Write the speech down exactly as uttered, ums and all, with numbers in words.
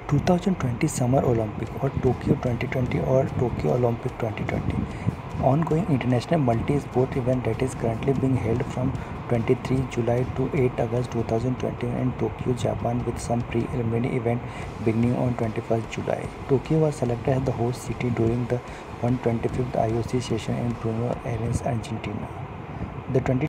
twenty twenty Summer Olympic और Tokyo twenty twenty और Tokyo Olympic twenty twenty, ongoing international multi-sport event that is currently being held from twenty-three July to eight August twenty twenty in Tokyo, Japan, with some preliminary event beginning on twenty-first July. Tokyo was selected as the host city during the one hundred twenty-fifth I O C session in Buenos Aires, Argentina. The twenty